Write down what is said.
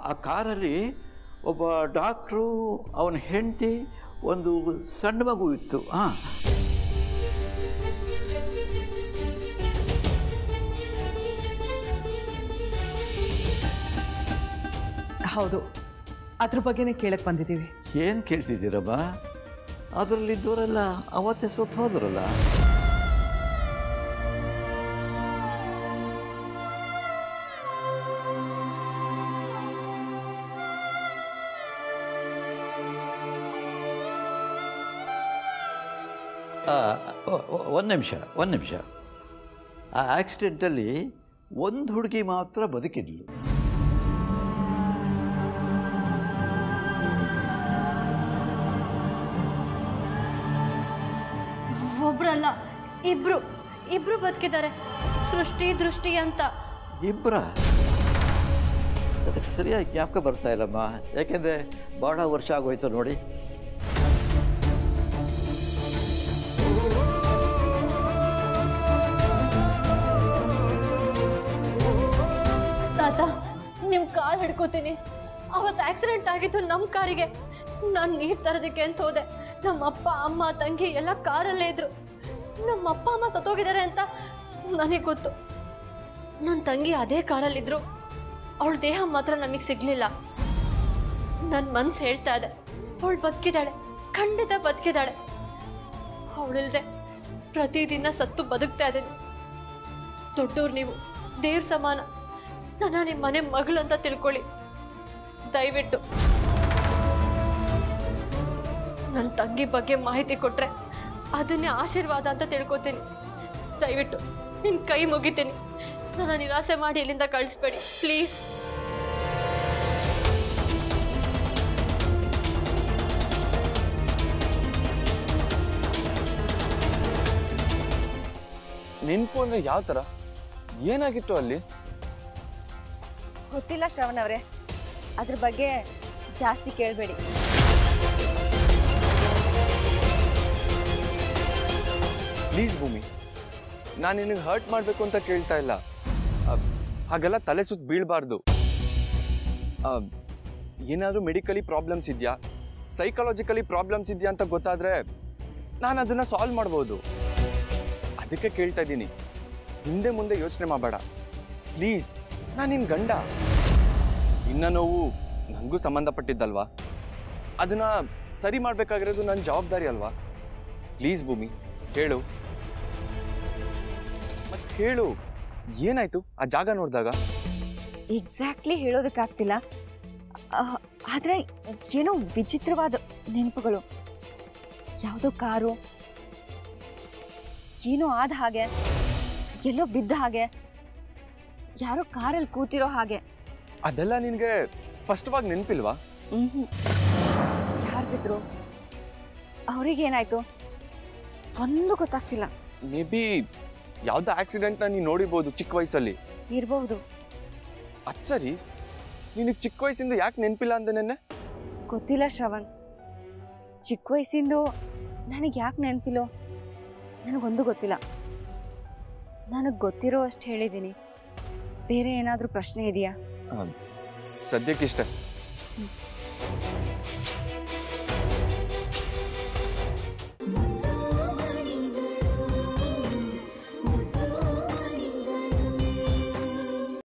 ಆ ಕಾರಲ್ಲಿ ಒಬ್ಬ ಡಾಕ್ಟ್ರು, ಅವನ ಹೆಂಡತಿ, ಒಂದು ಸಣ್ಣ ಮಗು ಇತ್ತು. ಹೌದು, ಅದ್ರ ಬಗ್ಗೆನೇ ಕೇಳಕ್ಕೆ ಬಂದಿದ್ದೀವಿ. ಏನು ಕೇಳ್ತಿದ್ದೀರಮ್ಮ? ಅದರಲ್ಲಿದ್ದವರೆಲ್ಲ ಅವತ್ತೇ ಸತ್ತು ಹೋದ್ರಲ್ಲ. ಒಂದು ನಿಮಿಷ. ಆ ಆಕ್ಸಿಡೆಂಟಲ್ಲಿ ಒಂದು ಹುಡುಗಿ ಮಾತ್ರ ಬದುಕಿದ್ಲು. ಒಬ್ರಲ್ಲ, ಇಬ್ರು ಬದುಕಿದ್ದಾರೆ. ಸೃಷ್ಟಿ, ದೃಷ್ಟಿ ಅಂತ. ಇಬ್ಬರ? ಅದಕ್ಕೆ ಸರಿಯಾಗಿ ಜ್ಞಾಪಕ ಬರ್ತಾ ಇಲ್ಲಮ್ಮ. ಯಾಕೆಂದರೆ ಭಾಳ ವರ್ಷ ಆಗೋಯ್ತು ನೋಡಿ. ತಾತ, ನಿಮ್ಮ ಕಾಲು ಹಿಡ್ಕೋತೀನಿ. ಅವತ್ತು ಆಕ್ಸಿಡೆಂಟ್ ಆಗಿತ್ತು ನಮ್ಮ ಕಾರಿಗೆ. ನಾನು ನೀರು ತರೋದಕ್ಕೆ ಅಂತ ಹೋದೆ. ನಮ್ಮ ಅಪ್ಪ, ಅಮ್ಮ, ತಂಗಿ ಎಲ್ಲ ಕಾರಲ್ಲೇ ಇದ್ರು. ನಮ್ಮ ಅಪ್ಪ ಅಮ್ಮ ಸತ್ತೋಗಿದ್ದಾರೆ ಅಂತ ನನಗೆ ಗೊತ್ತು. ನನ್ನ ತಂಗಿ ಅದೇ ಕಾರಲ್ಲಿದ್ರು. ಅವಳ ದೇಹ ಮಾತ್ರ ನಮಗೆ ಸಿಗ್ಲಿಲ್ಲ. ನನ್ನ ಮನ್ಸು ಹೇಳ್ತಾ ಇದೆ, ಅವಳು ಬದುಕಿದ್ದಾಳೆ, ಖಂಡಿತ ಬದುಕಿದ್ದಾಳೆ. ಅವಳಿಲ್ದೆ ಪ್ರತಿದಿನ ಸತ್ತು ಬದುಕ್ತಾ ಇದ್ದೀನಿ. ದೊಡ್ಡವ್ರು ನೀವು, ದೇವ್ರ ಸಮಾನ. ನನ್ನ ನಿಮ್ಮ ಮನೆ ಮಗಳು ಅಂತ ತಿಳ್ಕೊಳ್ಳಿ ದಯವಿಟ್ಟು. ನನ್ನ ತಂಗಿ ಬಗ್ಗೆ ಮಾಹಿತಿ ಕೊಟ್ರೆ ಅದನ್ನೇ ಆಶೀರ್ವಾದ ಅಂತ ತಿಳ್ಕೊತೀನಿ. ದಯವಿಟ್ಟು ನಿನ್ನ ಕೈ ಮುಗಿತೀನಿ. ನನ್ನ ನಿರಾಸೆ ಮಾಡಿ ಇಲ್ಲಿಂದ ಕಳಿಸ್ಬೇಡಿ ಪ್ಲೀಸ್. ನೆನಪು ಅಂದ್ರೆ ಯಾವ ತರ? ಏನಾಗಿತ್ತು ಅಲ್ಲಿ? ಗೊತ್ತಿಲ್ಲ ಶ್ರವಣ್ ಅವರೇ, ಅದ್ರ ಬಗ್ಗೆ ಜಾಸ್ತಿ ಕೇಳಬೇಡಿ. ಪ್ಲೀಸ್ ಭೂಮಿ, ನಾನು ನಿನಗೆ ಹರ್ಟ್ ಮಾಡಬೇಕು ಅಂತ ಕೇಳ್ತಾ ಇಲ್ಲ. ಹಾಗೆಲ್ಲ ತಲೆ ಸುತ್ತ ಬೀಳಬಾರ್ದು. ಏನಾದರೂ ಮೆಡಿಕಲಿ ಪ್ರಾಬ್ಲಮ್ಸ್ ಇದೆಯಾ, ಸೈಕಾಲಜಿಕಲಿ ಪ್ರಾಬ್ಲಮ್ಸ್ ಇದೆಯಾ ಅಂತ ಗೊತ್ತಾದರೆ ನಾನು ಅದನ್ನು ಸಾಲ್ವ್ ಮಾಡ್ಬೋದು. ಅದಕ್ಕೆ ಕೇಳ್ತಾ ಇದ್ದೀನಿ. ಹಿಂದೆ ಮುಂದೆ ಯೋಚನೆ ಮಾಡಬೇಡ ಪ್ಲೀಸ್. ನಾನು ನಿನ್ನ ಗಂಡ. ನಿನ್ನ ನೋವು ನನಗೂ ಸಂಬಂಧಪಟ್ಟಿದ್ದಲ್ವಾ? ಅದನ್ನು ಸರಿ ಮಾಡಬೇಕಾಗಿರೋದು ನನ್ನ ಜವಾಬ್ದಾರಿ ಅಲ್ವಾ? ಪ್ಲೀಸ್ ಭೂಮಿ, ಹೇಳು. ಮತ್ತೆ ಹೇಳು, ಏನಾಯ್ತು ಆ ಜಾಗ ನೋಡಿದಾಗ? ಎಕ್ಸಾಕ್ಟ್ಲಿ ಹೇಳೋದಕ್ಕಾಗ್ತಿಲ್ಲ. ಆದರೆ ಏನೋ ವಿಚಿತ್ರವಾದ ನೆನಪುಗಳು. ಯಾವುದೋ ಕಾರು, ಏನೋ ಆದ ಹಾಗೆ, ಎಲ್ಲೋ ಬಿದ್ದ ಹಾಗೆ, ಯಾರೋ ಕಾರಲ್ಲಿ ಕೂತಿರೋ ಹಾಗೆ. ಅದೆಲ್ಲ ನಿನಗೆ ಸ್ಪಷ್ಟವಾಗಿ ನೆನಪಿಲ್ವಾ? ಯಾರು ಬಿದ್ರು, ಅವ್ರಿಗೇನಾಯ್ತು ಒಂದು ಗೊತ್ತಾಗ್ತಿಲ್ಲ. ಮೇ ಬಿ ಯಾವುದೋ ಆಕ್ಸಿಡೆಂಟ್ನ ನೀನು ನೋಡಿರ್ಬೋದು ಚಿಕ್ಕ ವಯಸ್ಸಲ್ಲಿ. ಇರಬಹುದು. ಅದು ಸರಿ, ನಿನಗೆ ಚಿಕ್ಕ ವಯಸ್ಸಿಂದ ಯಾಕೆ ನೆನಪಿಲ್ಲ ಅಂದೆ ನೆನ್ನೆ? ಗೊತ್ತಿಲ್ಲ ಶ್ರವಣ್, ಚಿಕ್ಕ ವಯಸ್ಸಿಂದು ನನಗೆ ಯಾಕೆ ನೆನಪಿಲ್ಲೋ ನನಗೊಂದು ಗೊತ್ತಿಲ್ಲ. ನನಗೆ ಗೊತ್ತಿರೋ ಅಷ್ಟು ಹೇಳಿದ್ದೀನಿ. ಬೇರೆ ಏನಾದರೂ ಪ್ರಶ್ನೆ ಇದೆಯಾ? ಸದ್ಯಕ್ಕಿಷ್ಟೇ.